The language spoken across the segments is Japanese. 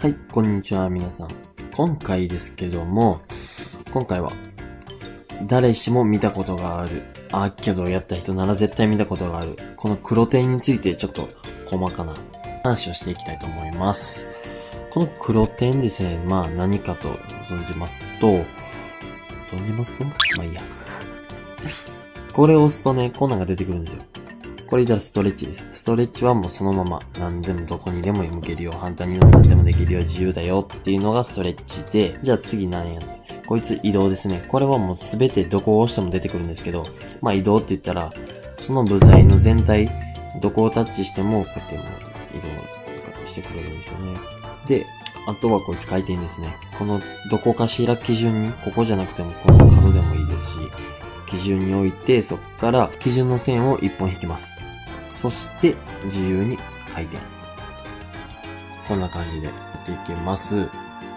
はい、こんにちは、皆さん。今回ですけども、今回は、誰しも見たことがある。けどやった人なら絶対見たことがある。この黒点についてちょっと細かな話をしていきたいと思います。この黒点ですね、何かと存じますと、まあいいや。これを押すとね、こんなんが出てくるんですよ。これ言ったらストレッチです。ストレッチはもうそのまま何でもどこにでも向けるよ。反対に何でもできるよ。自由だよっていうのがストレッチで、じゃあ次何やつ。こいつ移動ですね。これはもうすべてどこを押しても出てくるんですけど、移動って言ったら、その部材の全体、どこをタッチしても、こうやってもう移動してくれるんですよね。で、あとはこいつ回転ですね。このどこかしら基準に、ここじゃなくてもこの角でもいいですし、基準に置いて、そこから基準の線を1本引きます。そして自由に回転。こんな感じでやっていきます。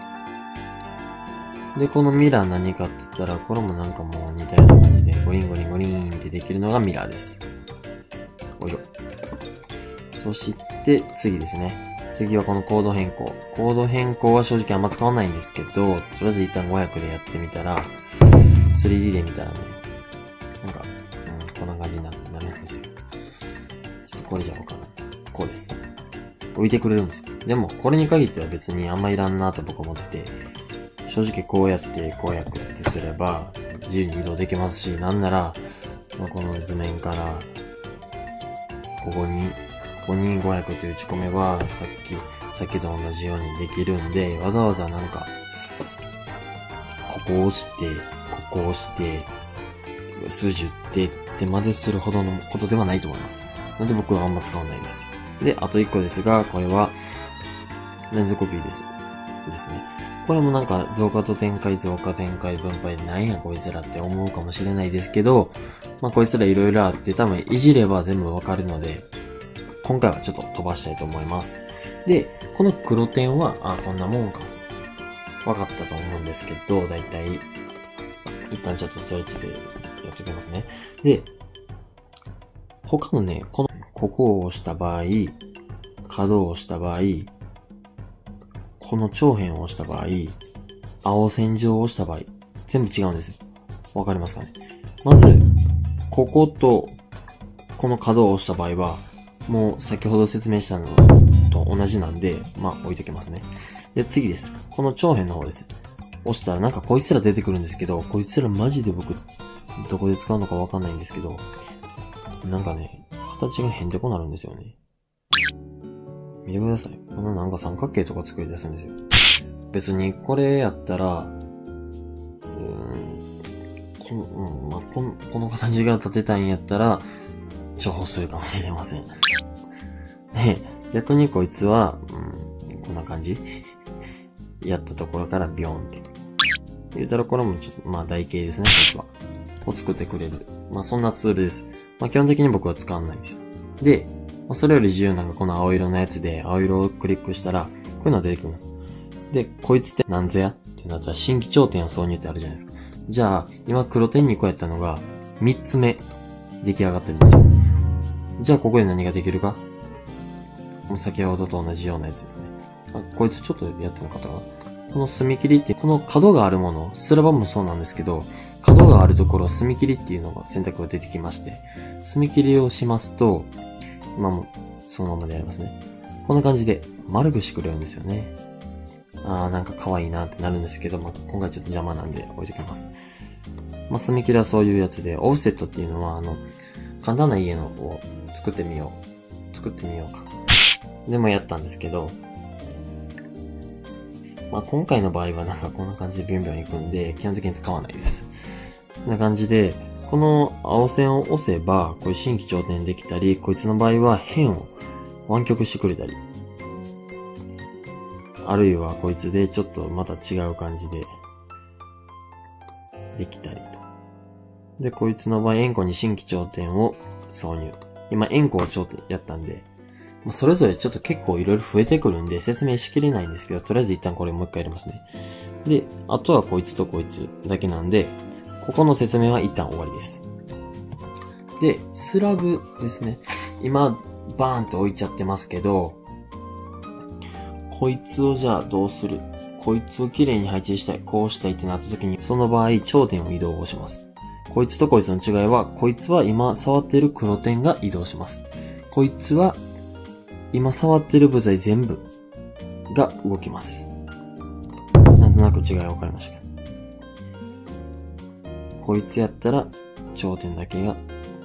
で、このミラー何かって言ったら、これもなんかもう似たような感じで、ゴリンゴリンゴリンってできるのがミラーです。よいしょ。そして次ですね。次はこのコード変更。コード変更は正直あんま使わないんですけど、とりあえず一旦500でやってみたら、3D で見たらね、なんか、こんな感じになるんですよ。ちょっとこれじゃわからない。こうです。置いてくれるんですよ。でも、これに限っては別にあんまいらんなと僕は思ってて、正直こうやってすれば、自由に移動できますし、なんなら、この図面から、ここに500って打ち込めば、さっきと同じようにできるんで、わざわざなんか、ここを押して、数十ってってまでするほどのことではないと思います。なので僕はあんま使わないです。で、あと1個ですが、これは、レンズコピーですね。これもなんか増加展開分配でなんやこいつらって思うかもしれないですけど、こいつらいろいろあって多分いじれば全部わかるので、今回はちょっと飛ばしたいと思います。で、この黒点は、こんなもんか。わかったと思うんですけど、だいたい、一旦ちょっとストレッチでやっておきますね。で、他のね、ここを押した場合、角を押した場合、この長辺を押した場合、青線上を押した場合、全部違うんですよ。わかりますかね？まず、こことこの角を押した場合は、もう先ほど説明したのと同じなんで、置いときますね。で、次です。この長辺の方です。押したらなんかこいつら出てくるんですけど、こいつらマジで僕、どこで使うのかわかんないんですけど、なんかね、形が変でこなるんですよね。見てください。このなんか三角形とか作り出すんですよ。別にこれやったら、この形が立てたいんやったら、重宝するかもしれません。で、逆にこいつは、こんな感じやったところからビヨーンって。言うたらこれもちょっと、台形ですね、こいつは。を作ってくれる。そんなツールです。基本的に僕は使わないです。で、それより自由なのがこの青色のやつで、青色をクリックしたら、こういうのが出てくるんです。で、こいつって何ぞやってなったら、新規頂点を挿入ってあるじゃないですか。じゃあ、今黒点2個やったのが、3つ目、出来上がってるんですよ。じゃあ、ここで何ができるか？もう先ほどと同じようなやつですね。こいつちょっとやってなかったかな。この墨切りって、この角があるもの、スラバもそうなんですけど、角があるところ、墨切りっていうのが選択が出てきまして、墨切りをしますと、今もそのままでやりますね。こんな感じで丸くしてくれるんですよね。なんか可愛いなってなるんですけど、今回ちょっと邪魔なんで置いときます。墨切りはそういうやつで、オフセットっていうのは、簡単な家のを作ってみようか。でもやったんですけど、今回の場合はなんかこんな感じでビュンビュン行くんで、基本的に使わないです。こんな感じで、この青線を押せば、こういう新規頂点できたり、こいつの場合は辺を湾曲してくれたり、あるいはこいつでちょっとまた違う感じで、できたりと。で、こいつの場合、円弧に新規頂点を挿入。今、円弧を頂点やったんで、それぞれちょっと結構いろいろ増えてくるんで説明しきれないんですけど、とりあえず一旦これもう一回やりますね。で、あとはこいつとこいつだけなんで、ここの説明は一旦終わりです。で、スラブですね。今、バーンって置いちゃってますけど、 こいつをじゃあどうする？こいつをきれいに配置したい、こうしたいってなった時に、その場合、頂点を移動します。こいつとこいつの違いは、こいつは今触っている黒点が移動します。こいつは、今触っている部材全部が動きます。なんとなく違いわかりましたけど。こいつやったら、頂点だけが、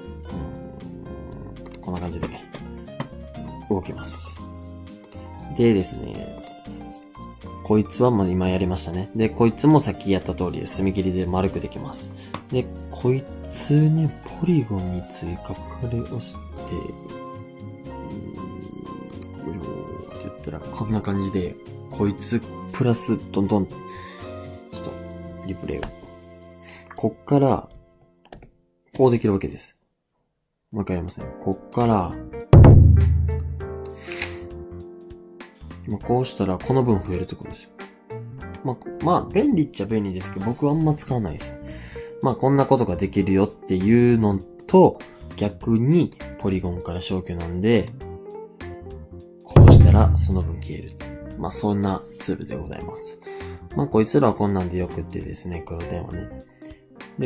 こんな感じで動きます。でですね、こいつはまあ今やりましたね。で、こいつもさっきやった通りで墨切りで丸くできます。で、こいつね、ポリゴンに追加これをして、って言ったらこんな感じで、こいつプラスどんどん、ちょっとリプレイを。こっから、こうできるわけです。もう一回やりますね。こっから、今こうしたらこの分増えるってことですよ。まあ、便利っちゃ便利ですけど、僕はあんま使わないです。まあ、こんなことができるよっていうのと、逆にポリゴンから消去なんで、こうしたらその分消える。まあ、そんなツールでございます。まあ、こいつらはこんなんでよくってですね、黒点はね。で、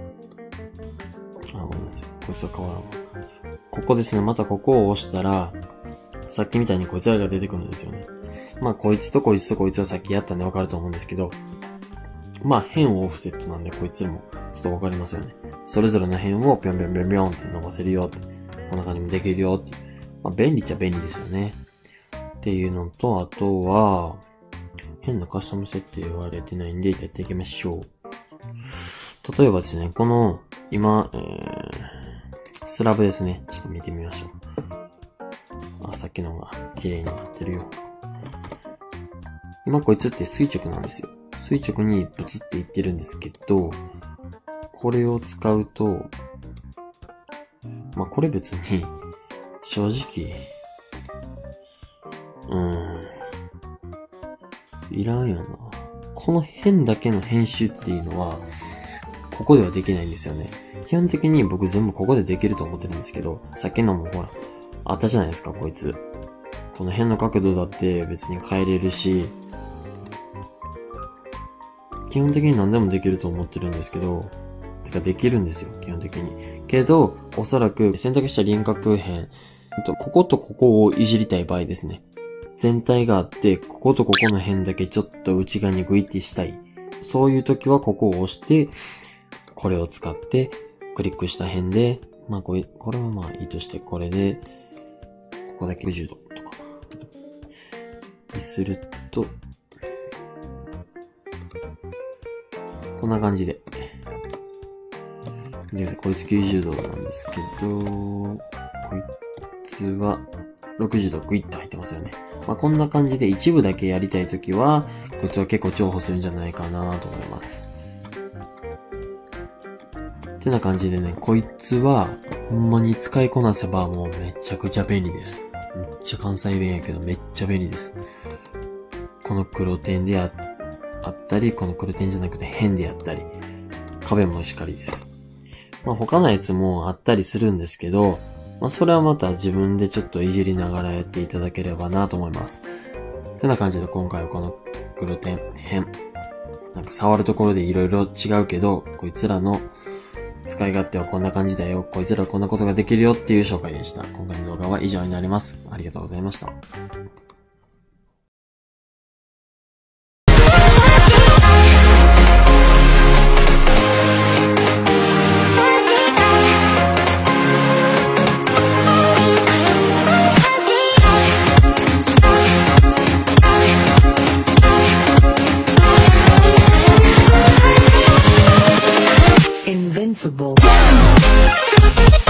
ごめんなさい。こいつは変わらん。ここですね、またここを押したら、さっきみたいにこいつらが出てくるんですよね。まあ、こいつとこいつとこいつはさっきやったんでわかると思うんですけど、まあ、辺をオフセットなんで、こいつもちょっとわかりますよね。それぞれの辺をぴょんぴょんぴょんぴょんって伸ばせるよって、こんな感じもできるよっていう。まあ、便利っちゃ便利ですよね。っていうのと、あとは、変なカスタム設定言われてないんで、やっていきましょう。例えばですね、この、今、スラブですね。ちょっと見てみましょう。さっきのが綺麗になってるよ。今こいつって垂直なんですよ。垂直にブツっていってるんですけど、これを使うと、まあ、これ別に、正直、いらんよな。この辺だけの編集っていうのは、ここではできないんですよね。基本的に僕全部ここでできると思ってるんですけど、さっきのもほら、あったじゃないですか、こいつ。この辺の角度だって別に変えれるし、基本的に何でもできると思ってるんですけど、てかできるんですよ、基本的に。けど、おそらく選択した輪郭辺、こことここをいじりたい場合ですね。全体があって、こことここの辺だけちょっと内側にグイってしたい。そういう時はここを押して、これを使ってクリックした辺で、まあこれはまあいいとして、これで、ここだけ90度とかにすると、こんな感じで。で、こいつ90度なんですけど、こいつは60度グイッと入ってますよね。まあこんな感じで一部だけやりたいときは、こいつは結構重宝するんじゃないかなと思います。ってな感じでね、こいつは、ほんまに使いこなせばもうめちゃくちゃ便利です。めっちゃ関西弁やけどめっちゃ便利です。この黒点であったり、この黒点じゃなくて辺であったり、壁もしっかりです。まあ他のやつもあったりするんですけど、まあそれはまた自分でちょっといじりながらやっていただければなと思います。ってな感じで今回はこの黒点、辺、なんか触るところでいろいろ違うけど、こいつらの使い勝手はこんな感じだよ。こいつらこんなことができるよっていう紹介でした。今回の動画は以上になります。ありがとうございました。 Invincible.